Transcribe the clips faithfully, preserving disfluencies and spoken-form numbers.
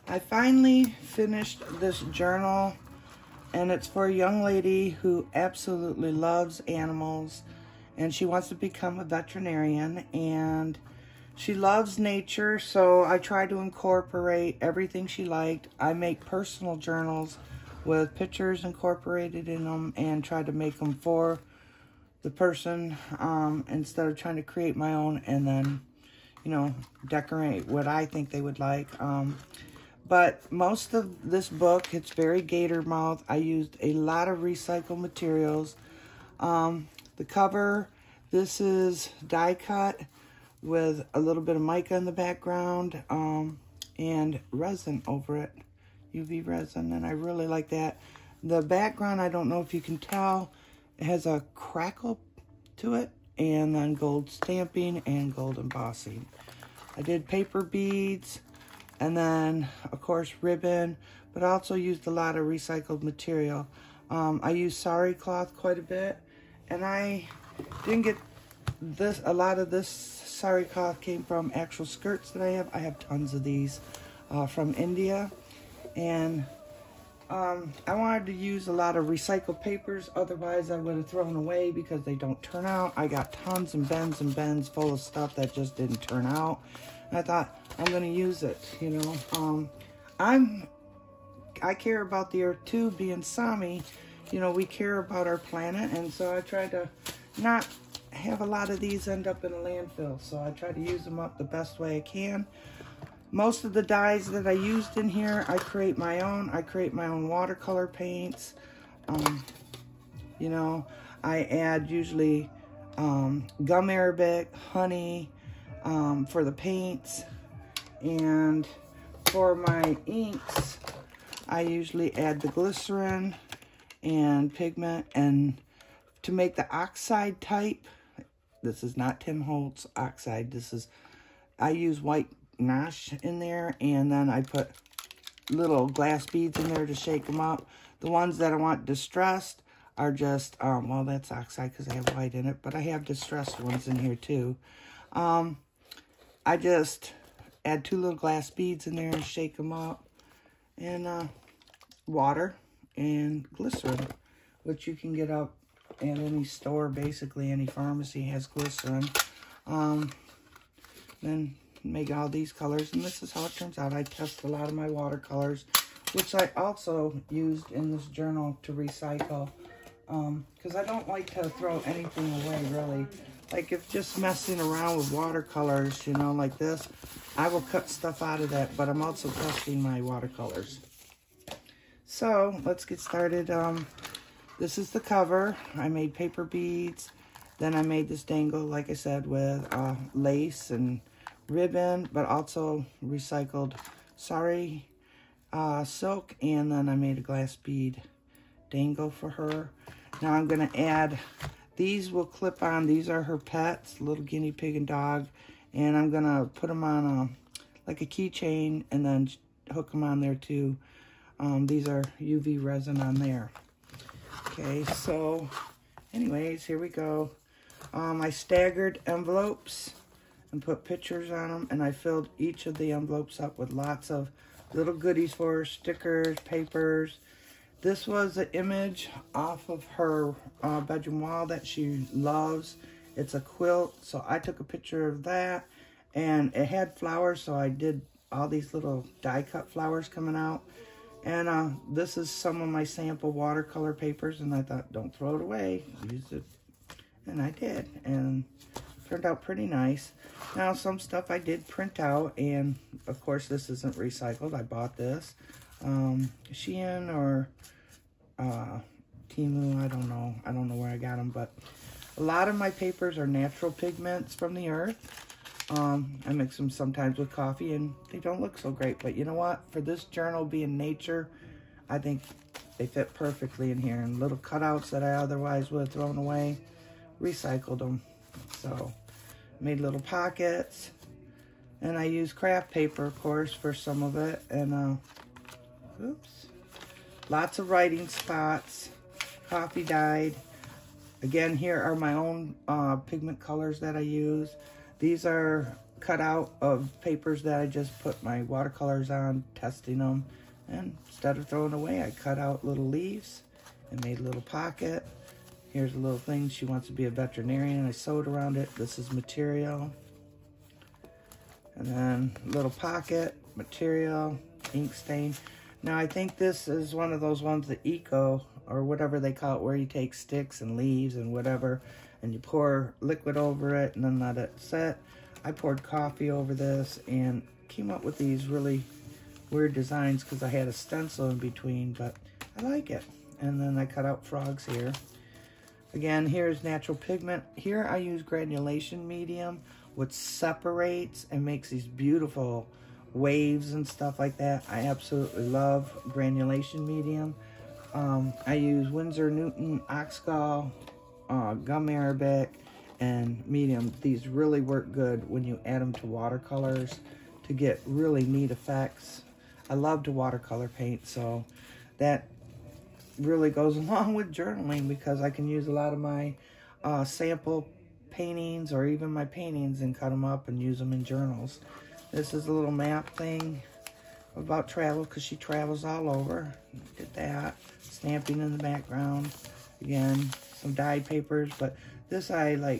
I finally finished this journal, and it's for a young lady who absolutely loves animals, and she wants to become a veterinarian, and she loves nature, so I try to incorporate everything she liked. I make personal journals with pictures incorporated in them and try to make them for the person um, instead of trying to create my own and then, you know, decorate what I think they would like. Um, but most of this book, it's very gator mouth. I used a lot of recycled materials. Um, the cover, this is die cut with a little bit of mica in the background um, and resin over it, U V resin, and I really like that. The background, I don't know if you can tell, it has a crackle to it, and then gold stamping and gold embossing. I did paper beads, and then, of course, ribbon, but I also used a lot of recycled material. Um, I used sari cloth quite a bit, and I didn't get this, a lot of this sari cloth came from actual skirts that I have. I have tons of these uh, from India, and um, I wanted to use a lot of recycled papers, otherwise I would have thrown away because they don't turn out. I got tons and bins and bins full of stuff that just didn't turn out, and I thought, I'm going to use it, you know. Um, I'm, I care about the earth too, being Sami, you know, we care about our planet, and so I try to not have a lot of these end up in a landfill, so I try to use them up the best way I can. Most of the dyes that I used in here, I create my own. I create my own watercolor paints. Um, you know, I add usually um, gum arabic, honey um, for the paints, and for my inks, I usually add the glycerin and pigment, and to make the oxide type, this is not Tim Holtz oxide, this is, I use white Nash in there, and then I put little glass beads in there to shake them up. The ones that I want distressed are just, um, well, that's oxide because I have white in it, but I have distressed ones in here too. Um, I just add two little glass beads in there and shake them up, and uh, water and glycerin, which you can get up at any store. Basically, any pharmacy has glycerin. Um, then make all these colors, and this is how it turns out. I test a lot of my watercolors, which I also used in this journal to recycle, um, because I don't like to throw anything away, really. Like, if just messing around with watercolors, you know, like this, I will cut stuff out of that, but I'm also testing my watercolors. So, let's get started. Um, this is the cover. I made paper beads. Then I made this dangle, like I said, with uh, lace and ribbon, but also recycled sari uh, silk, and then I made a glass bead dangle for her. Now I'm going to add, these will clip on, these are her pets, little guinea pig and dog, and I'm going to put them on a, like a keychain, and then hook them on there too. Um, these are U V resin on there. Okay, so anyways, here we go. Um, I staggered envelopes and put pictures on them, and I filled each of the envelopes up with lots of little goodies for her, stickers, papers. This was an image off of her uh, bedroom wall that she loves. It's a quilt, so I took a picture of that, and it had flowers, so I did all these little die-cut flowers coming out. And uh, this is some of my sample watercolor papers, and I thought, don't throw it away, use it, and I did, and turned out pretty nice. Now, some stuff I did print out, and of course this isn't recycled. I bought this. Um, Shein or uh, Temu, I don't know. I don't know where I got them, but a lot of my papers are natural pigments from the earth. Um, I mix them sometimes with coffee, and they don't look so great. But you know what? For this journal being nature, I think they fit perfectly in here. And little cutouts that I otherwise would have thrown away, recycled them. So, made little pockets. And I used craft paper, of course, for some of it. And, uh, oops. Lots of writing spots. Coffee dyed. Again, here are my own uh, pigment colors that I use. These are cutout of papers that I just put my watercolors on, testing them. And instead of throwing away, I cut out little leaves and made a little pocket. Here's a little thing. She wants to be a veterinarian. I sewed around it. This is material. And then a little pocket, material, ink stain. Now I think this is one of those ones, the eco, or whatever they call it, where you take sticks and leaves and whatever, and you pour liquid over it and then let it set. I poured coffee over this and came up with these really weird designs because I had a stencil in between, but I like it. And then I cut out frogs here. Again, here's natural pigment. Here I use granulation medium, which separates and makes these beautiful waves and stuff like that. I absolutely love granulation medium. Um, I use Winsor Newton, Oxgall, uh, Gum Arabic, and medium. These really work good when you add them to watercolors to get really neat effects. I love to watercolor paint, so that really goes along with journaling because I can use a lot of my uh, sample paintings or even my paintings and cut them up and use them in journals. This is a little map thing about travel because she travels all over. Did that. Stamping in the background. Again, some dyed papers, but this I like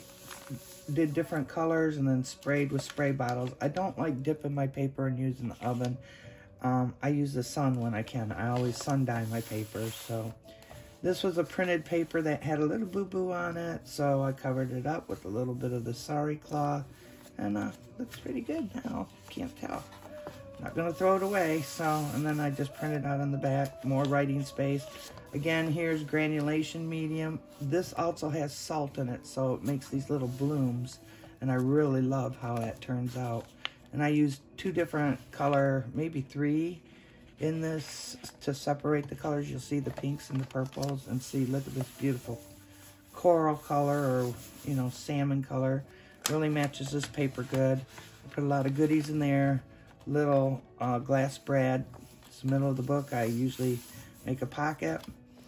did different colors and then sprayed with spray bottles. I don't like dipping my paper and using the oven. Um, I use the sun when I can. I always sun dye my papers. So this was a printed paper that had a little boo-boo on it, so I covered it up with a little bit of the sari cloth, and uh, looks pretty good now. Can't tell. Not gonna throw it away. So, and then I just printed out on the back more writing space. Again, here's granulation medium. This also has salt in it, so it makes these little blooms, and I really love how that turns out. And I used two different color, maybe three, in this to separate the colors. You'll see the pinks and the purples, and see, look at this beautiful coral color, or, you know, salmon color. Really matches this paper good. I put a lot of goodies in there. Little uh, glass brad. It's the middle of the book. I usually make a pocket.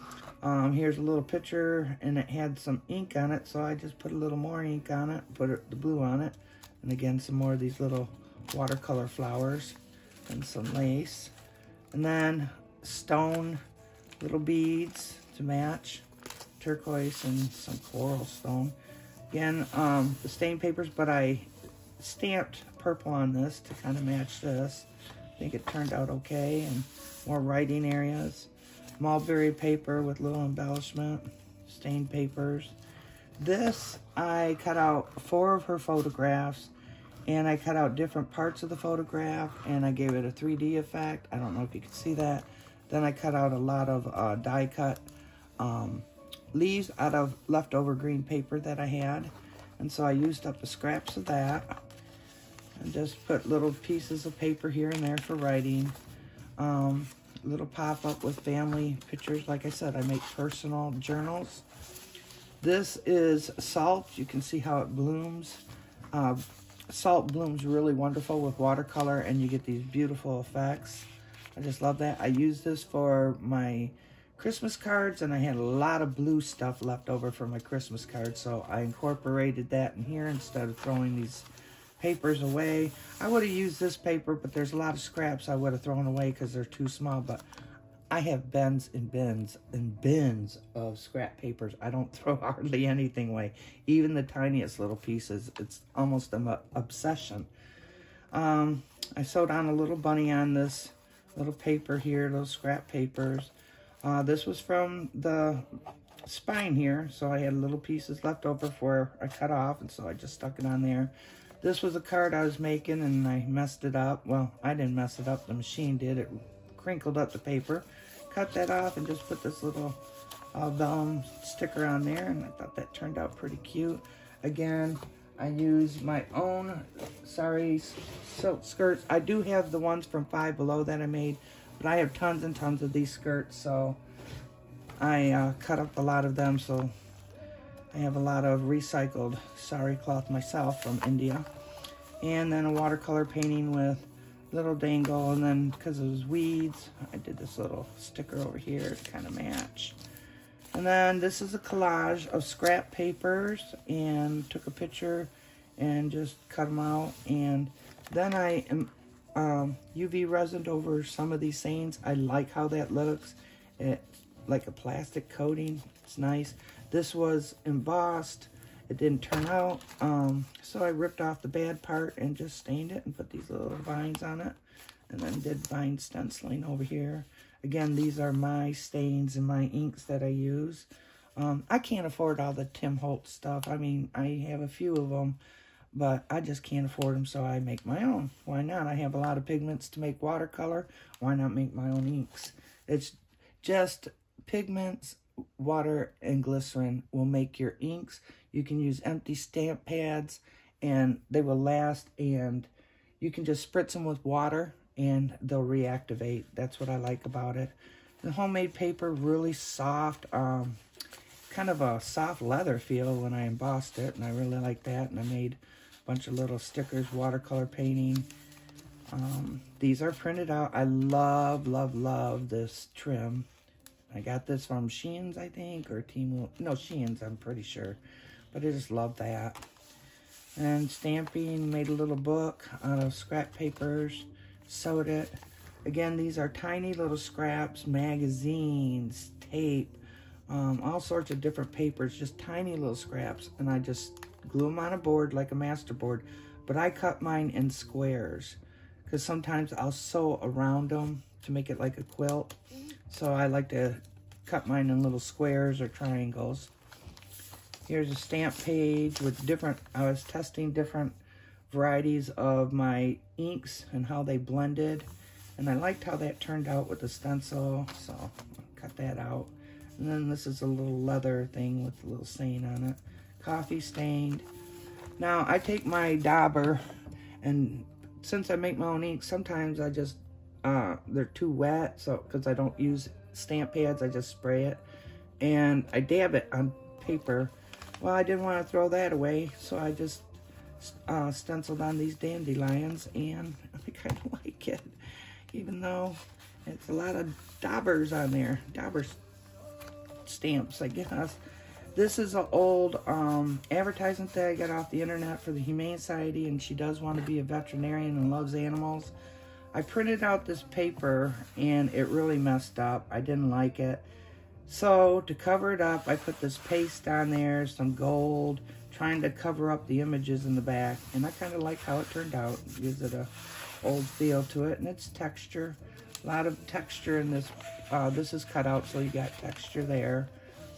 Um, here's a little picture, and it had some ink on it, so I just put a little more ink on it, put it, the blue on it, and again, some more of these little watercolor flowers and some lace. And then stone, little beads to match, turquoise and some coral stone. Again, um, the stain papers, but I stamped purple on this to kind of match this. I think it turned out okay. And more writing areas. Mulberry paper with little embellishment, stained papers. This, I cut out four of her photographs, and I cut out different parts of the photograph, and I gave it a three D effect. I don't know if you can see that. Then I cut out a lot of uh, die cut um, leaves out of leftover green paper that I had. And so I used up the scraps of that. And just put little pieces of paper here and there for writing. Um, little pop-up with family pictures. Like I said, I make personal journals. This is salt. You can see how it blooms. Uh, Salt blooms really wonderful with watercolor, and you get these beautiful effects. I just love that. I use this for my Christmas cards, and I had a lot of blue stuff left over for my Christmas cards, so I incorporated that in here instead of throwing these papers away. I would have used this paper, but there's a lot of scraps I would have thrown away because they're too small, but I have bins and bins and bins of scrap papers. I don't throw hardly anything away. Even the tiniest little pieces. It's almost an obsession. Um, I sewed on a little bunny on this little paper here, little scrap papers. Uh, this was from the spine here, so I had little pieces left over for I cut off, and so I just stuck it on there. This was a card I was making, and I messed it up. Well, I didn't mess it up. The machine did. It crinkled up the paper. Cut that off and just put this little uh, vellum sticker on there, and I thought that turned out pretty cute. Again, I use my own sari silk skirts. I do have the ones from Five Below that I made, but I have tons and tons of these skirts, so I uh, cut up a lot of them, so I have a lot of recycled sari cloth myself from India. And then a watercolor painting with little dangle, and then because it was weeds, I did this little sticker over here to kind of match. And then this is a collage of scrap papers, and took a picture and just cut them out. And then I am um, U V resined over some of these sayings. I like how that looks. It like a plastic coating. It's nice. This was embossed. It didn't turn out, um, so I ripped off the bad part and just stained it and put these little vines on it, and then did vine stenciling over here. Again, these are my stains and my inks that I use. Um, I can't afford all the Tim Holtz stuff. I mean, I have a few of them, but I just can't afford them, so I make my own. Why not? I have a lot of pigments to make watercolor. Why not make my own inks? It's just pigments, water, and glycerin will make your inks. You can use empty stamp pads, and they will last, and you can just spritz them with water, and they'll reactivate. That's what I like about it. The homemade paper, really soft, um, kind of a soft leather feel when I embossed it, and I really like that. And I made a bunch of little stickers, watercolor painting. Um, these are printed out. I love, love, love this trim. I got this from Shein's, I think, or Temu. No, Shein's, I'm pretty sure. But I just love that. And stamping, made a little book out of scrap papers, sewed it. Again, these are tiny little scraps, magazines, tape, um, all sorts of different papers, just tiny little scraps. And I just glue them on a board like a master board. But I cut mine in squares, because sometimes I'll sew around them to make it like a quilt. So I like to cut mine in little squares or triangles. Here's a stamp page with different, I was testing different varieties of my inks and how they blended. And I liked how that turned out with the stencil, so I'll cut that out. And then this is a little leather thing with a little saying on it. Coffee stained. Now I take my dauber, and since I make my own ink, sometimes I just, uh, they're too wet, so because I don't use stamp pads, I just spray it. And I dab it on paper. Well, I didn't want to throw that away, so I just uh, stenciled on these dandelions, and I kind of like it, even though it's a lot of daubers on there, dauber stamps, I guess. This is an old um, advertisement that I got off the internet for the Humane Society, and she does want to be a veterinarian and loves animals. I printed out this paper, and it really messed up. I didn't like it. So, to cover it up, I put this paste on there, some gold, trying to cover up the images in the back. And I kind of like how it turned out. It gives it a old feel to it. And it's texture. A lot of texture in this. Uh, this is cut out, so you got texture there.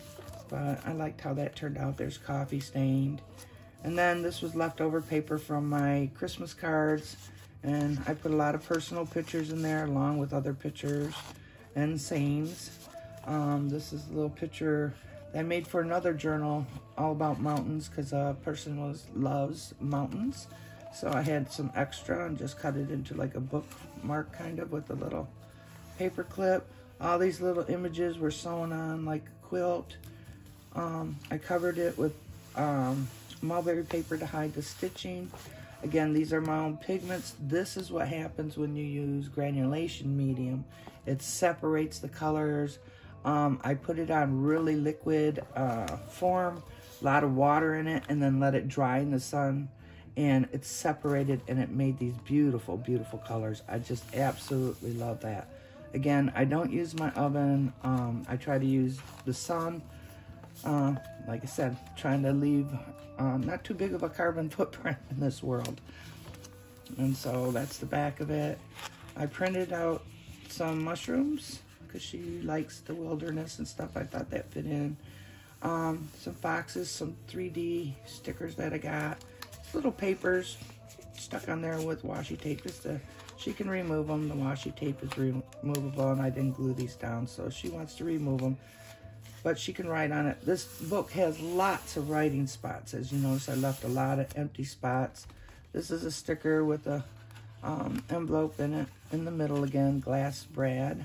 But I liked how that turned out. There's coffee stained. And then this was leftover paper from my Christmas cards. And I put a lot of personal pictures in there, along with other pictures and sayings. Um, this is a little picture that I made for another journal all about mountains, because a person was loves mountains. So I had some extra and just cut it into like a bookmark kind of with a little paper clip. All these little images were sewn on like a quilt. Um, I covered it with um, mulberry paper to hide the stitching. Again, these are my own pigments. This is what happens when you use granulation medium. It separates the colors. Um, I put it on really liquid uh, form, a lot of water in it, and then let it dry in the sun. And it's separated, and it made these beautiful, beautiful colors. I just absolutely love that. Again, I don't use my oven. Um, I try to use the sun. Uh, like I said, trying to leave uh, not too big of a carbon footprint in this world. And so that's the back of it. I printed out some mushrooms, because she likes the wilderness and stuff. I thought that fit in. Um, some foxes, some three D stickers that I got. Little papers stuck on there with washi tape. Just to, she can remove them. The washi tape is removable, and I didn't glue these down, so she wants to remove them. But she can write on it. This book has lots of writing spots. As you notice, I left a lot of empty spots. This is a sticker with a um, envelope in it. In the middle again, glass brad.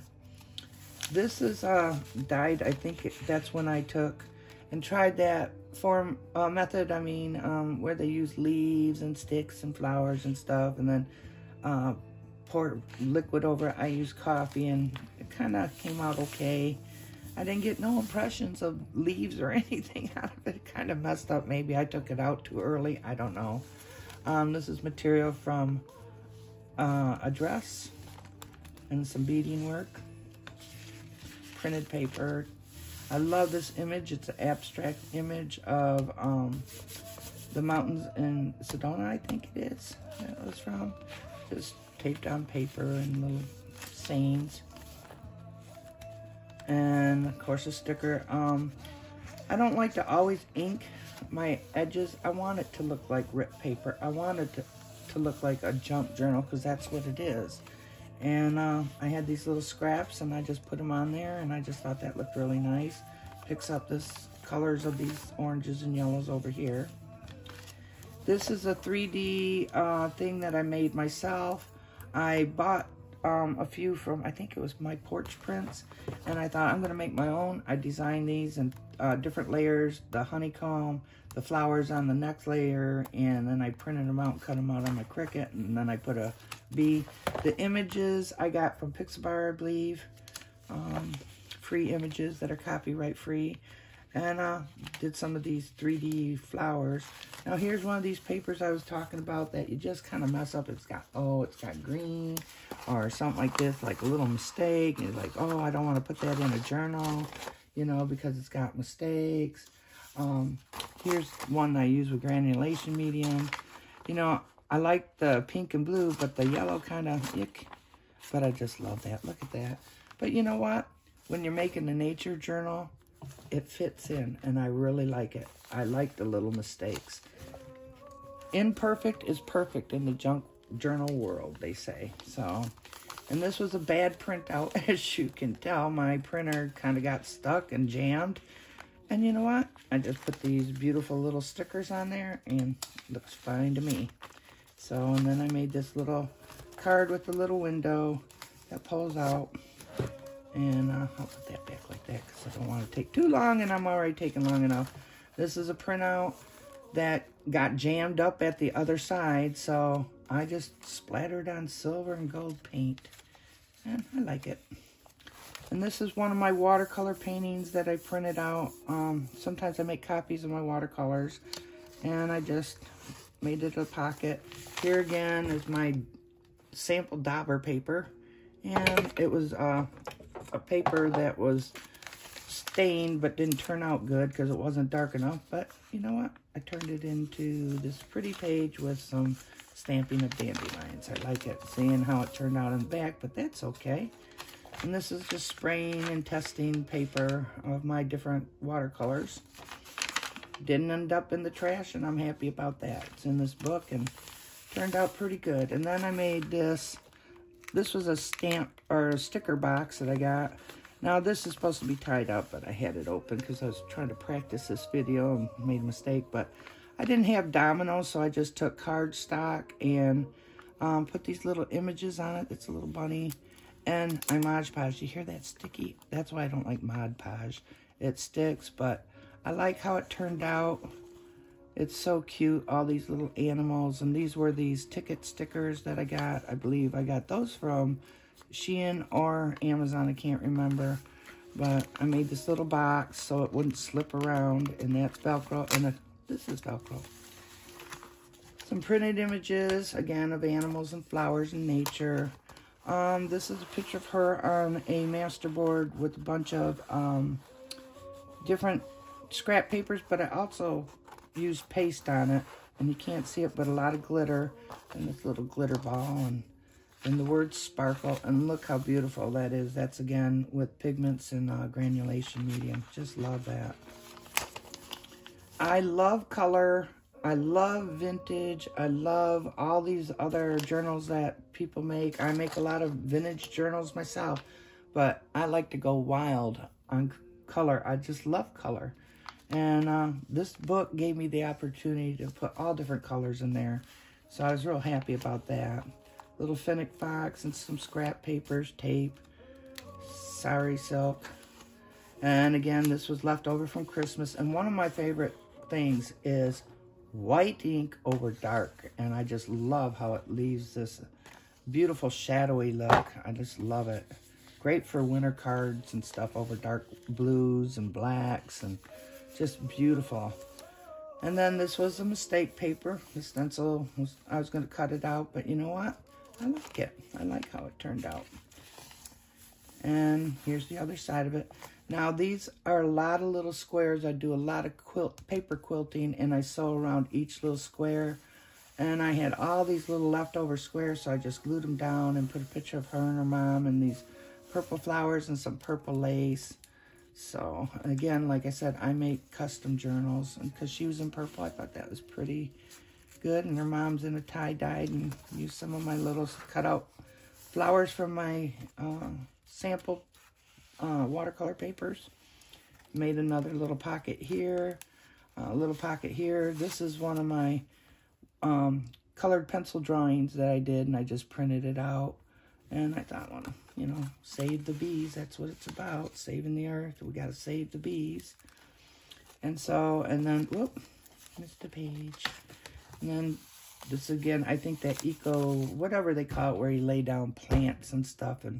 This is uh, dyed, I think it, that's when I took and tried that form uh, method, I mean, um, where they use leaves and sticks and flowers and stuff, and then uh, pour liquid over it. I used coffee, and it kind of came out okay. I didn't get no impressions of leaves or anything out of it. It kind of messed up. Maybe I took it out too early. I don't know. Um, this is material from uh, a dress and some beading work. Printed paper. I love this image. It's an abstract image of um, the mountains in Sedona, I think it is. That was from. Just taped on paper and little sayings. And of course a sticker. Um, I don't like to always ink my edges. I want it to look like ripped paper. I want it to, to look like a junk journal because that's what it is. And uh, I had these little scraps and I just put them on there and I just thought that looked really nice. Picks up this colors of these oranges and yellows over here. This is a three D uh, thing that I made myself. I bought um, a few from, I think it was My Porch Prints, and I thought I'm gonna make my own. I designed these in uh, different layers, the honeycomb, the flowers on the next layer, and then I printed them out and cut them out on my Cricut, and then I put a bee. The images I got from Pixabar, I believe. Um, free images that are copyright free. And uh, did some of these three D flowers. Now here's one of these papers I was talking about that you just kind of mess up. It's got, oh, it's got green or something like this, like a little mistake. And it's like, oh, I don't want to put that in a journal, you know, because it's got mistakes. Um, here's one I use with granulation medium. You know, I like the pink and blue, but the yellow kind of ick. But I just love that. Look at that. But you know what? When you're making a nature journal, it fits in, and I really like it. I like the little mistakes. Imperfect is perfect in the junk journal world, they say. So, and this was a bad printout, as you can tell. My printer kind of got stuck and jammed. And you know what? I just put these beautiful little stickers on there, and it looks fine to me. So, and then I made this little card with the little window that pulls out. And uh, I'll put that back like that because I don't want to take too long, and I'm already taking long enough. This is a printout that got jammed up at the other side, so I just splattered on silver and gold paint. And I like it. And this is one of my watercolor paintings that I printed out. Um, sometimes I make copies of my watercolors, and I just made it a pocket. Here again is my sample dauber paper, and it was uh, a paper that was stained but didn't turn out good because it wasn't dark enough. But you know what? I turned it into this pretty page with some stamping of dandelions. I like it, seeing how it turned out in the back, but that's okay. And this is just spraying and testing paper of my different watercolors. Didn't end up in the trash, and I'm happy about that. It's in this book and turned out pretty good. And then I made this. This was a stamp or a sticker box that I got. Now this is supposed to be tied up, but I had it open because I was trying to practice this video and made a mistake. But I didn't have dominoes, so I just took cardstock and um, put these little images on it. It's a little bunny. And I Mod Podge. You hear that sticky? That's why I don't like Mod Podge. It sticks, but I like how it turned out. It's so cute, all these little animals. And these were these ticket stickers that I got. I believe I got those from Shein or Amazon. I can't remember. But I made this little box so it wouldn't slip around. And that's Velcro. And a, this is Velcro. Some printed images, again, of animals and flowers and nature. Um, this is a picture of her on a masterboard with a bunch of um, different scrap papers, but I also used paste on it, and you can't see it, but a lot of glitter, and this little glitter ball, and, and the word sparkle, and look how beautiful that is. That's, again, with pigments and uh, granulation medium. Just love that. I love color. I love vintage. I love all these other journals that people make. I make a lot of vintage journals myself, but I like to go wild on color. I just love color. And uh, this book gave me the opportunity to put all different colors in there. So I was real happy about that. Little fennec fox and some scrap papers, tape, sari silk. And again, this was left over from Christmas. And one of my favorite things is white ink over dark, and I just love how it leaves this beautiful shadowy look. I just love it. Great for winter cards and stuff over dark blues and blacks, and just beautiful. And then this was a mistake paper. The stencil, was, I was going to cut it out, but you know what? I like it. I like how it turned out. And here's the other side of it. Now, these are a lot of little squares. I do a lot of quilt, paper quilting, and I sew around each little square. And I had all these little leftover squares, so I just glued them down and put a picture of her and her mom and these purple flowers and some purple lace. So, again, like I said, I make custom journals. And because she was in purple, I thought that was pretty good. And her mom's in a tie-dye, and used some of my little cut-out flowers from my uh, sample uh, watercolor papers. Made another little pocket here, a little pocket here. This is one of my um, colored pencil drawings that I did, and I just printed it out. And I thought, well, you know, save the bees. That's what it's about, saving the earth. We got to save the bees. And so, and then, whoop, missed a page. And then this again, I think that eco, whatever they call it, where you lay down plants and stuff and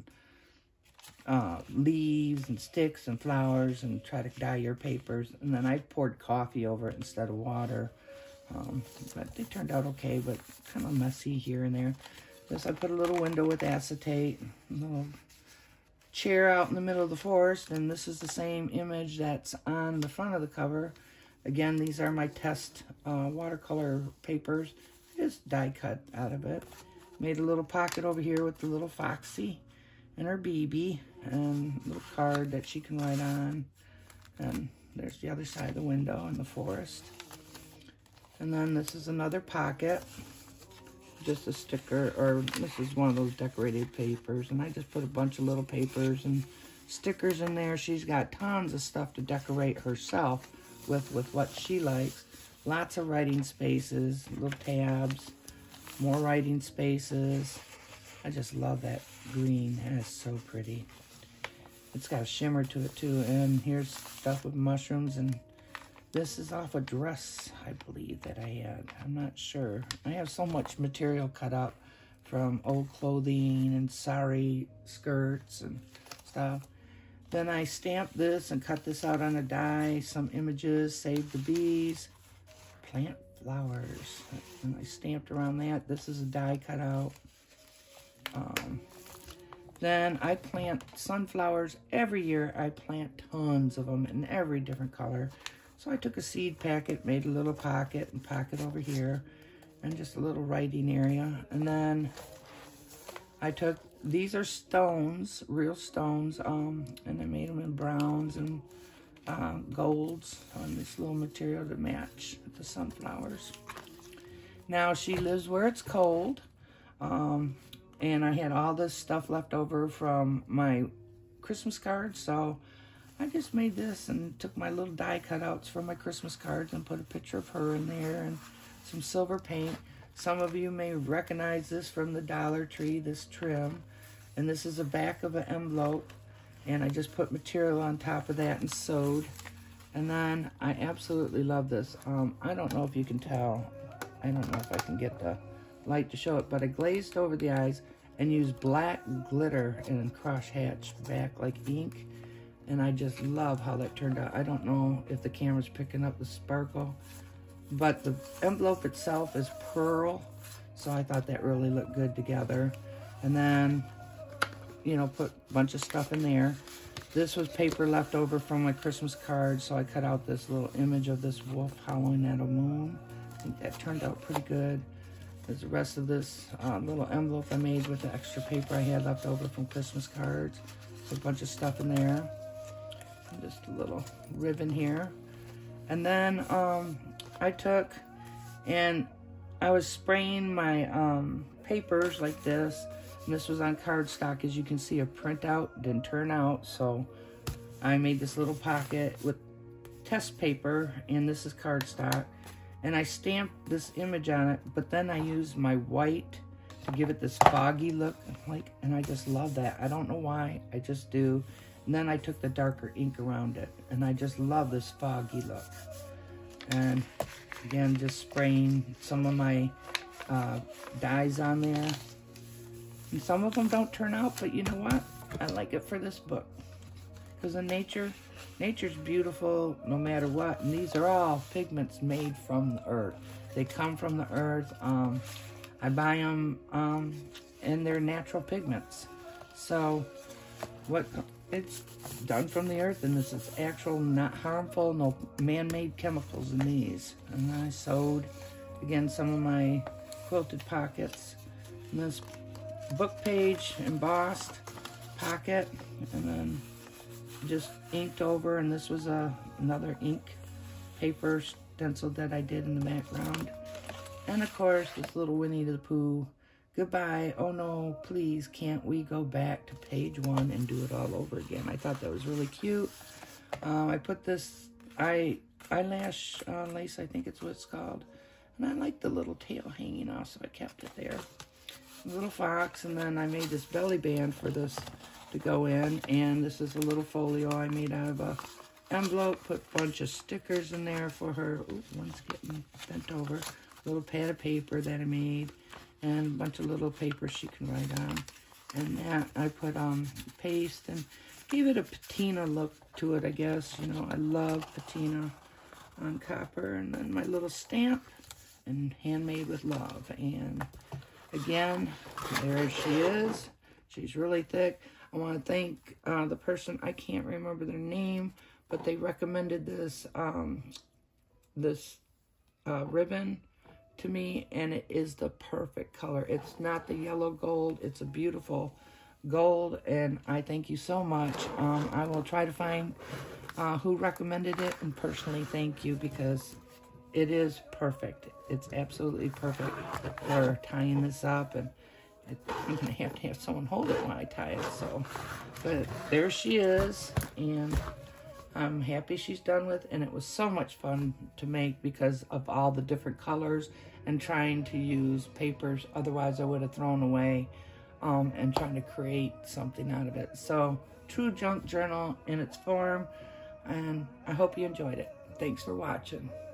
uh, leaves and sticks and flowers and try to dye your papers. And then I poured coffee over it instead of water. Um, but they turned out okay, but kind of messy here and there. This, I put a little window with acetate, a little chair out in the middle of the forest, and this is the same image that's on the front of the cover. Again, these are my test uh, watercolor papers, just die cut out of it. Made a little pocket over here with the little Foxy and her B B, and a little card that she can write on. And there's the other side of the window in the forest. And then this is another pocket. Just a sticker, or this is one of those decorated papers, and I just put a bunch of little papers and stickers in there. She's got tons of stuff to decorate herself with, with what she likes. Lots of writing spaces, little tabs, more writing spaces. I just love that green. That is so pretty. It's got a shimmer to it too, and here's stuff with mushrooms, and this is off a dress, I believe, that I had. I'm not sure. I have so much material cut up from old clothing and sari skirts and stuff. Then I stamped this and cut this out on a die. Some images, saved the bees, plant flowers. And I stamped around that. This is a die cut out. Um, then I plant sunflowers. Every year I plant tons of them in every different color. So I took a seed packet, made a little pocket and pocket over here, and just a little writing area. And then I took, these are stones, real stones, um, and I made them in browns and uh, golds on this little material to match the sunflowers. Now she lives where it's cold, um, and I had all this stuff left over from my Christmas cards, so I just made this and took my little die cutouts for my Christmas cards and put a picture of her in there and some silver paint. Some of you may recognize this from the Dollar Tree, this trim. And this is the back of an envelope. And I just put material on top of that and sewed. And then I absolutely love this. Um, I don't know if you can tell. I don't know if I can get the light to show it. But I glazed over the eyes and used black glitter and cross hatched back like ink. And I just love how that turned out. I don't know if the camera's picking up the sparkle, but the envelope itself is pearl, so I thought that really looked good together. And then, you know, put a bunch of stuff in there. This was paper left over from my Christmas card, so I cut out this little image of this wolf howling at a moon. I think that turned out pretty good. There's the rest of this uh, little envelope I made with the extra paper I had left over from Christmas cards. So a bunch of stuff in there. Just a little ribbon here. And then um, I took and I was spraying my um, papers like this. And this was on cardstock. As you can see, a printout didn't turn out. So I made this little pocket with test paper, and this is cardstock. And I stamped this image on it, but then I used my white to give it this foggy look. Like, and I just love that. I don't know why. I just do. And then I took the darker ink around it, and I just love this foggy look. And again, just spraying some of my uh, dyes on there. And some of them don't turn out, but you know what? I like it for this book. Because in nature, nature's beautiful no matter what. And these are all pigments made from the earth. They come from the earth. Um, I buy them um, and they're natural pigments. So what it's done from the earth, and this is actual, not harmful, no man-made chemicals in these. And then I sewed, again, some of my quilted pockets. And this book page embossed pocket, and then just inked over, and this was a another ink paper stencil that I did in the background. And of course, this little Winnie the Pooh, goodbye, oh no, please, can't we go back to page one and do it all over again? I thought that was really cute. Um, I put this eye, eyelash uh, lace, I think it's what it's called. And I like the little tail hanging off, so I kept it there. A little fox, and then I made this belly band for this to go in. And this is a little folio I made out of a envelope, put a bunch of stickers in there for her. Ooh, one's getting bent over. A little pad of paper that I made, and a bunch of little papers she can write on. And that I put um paste and gave it a patina look to it, I guess. You know, I love patina on copper. And then my little stamp, and handmade with love. And again, there she is. She's really thick. I want to thank uh, the person, I can't remember their name, but they recommended this um, this uh, ribbon to me, and it is the perfect color. It's not the yellow gold, it's a beautiful gold, and I thank you so much. Um, I will try to find uh, who recommended it and personally thank you, because it is perfect. It's absolutely perfect for tying this up, and it, I'm gonna have to have someone hold it when I tie it. So, but there she is, and I'm happy she's done with, and it was so much fun to make because of all the different colors and trying to use papers otherwise I would have thrown away, um, and trying to create something out of it. So, true junk journal in its form, and I hope you enjoyed it. Thanks for watching.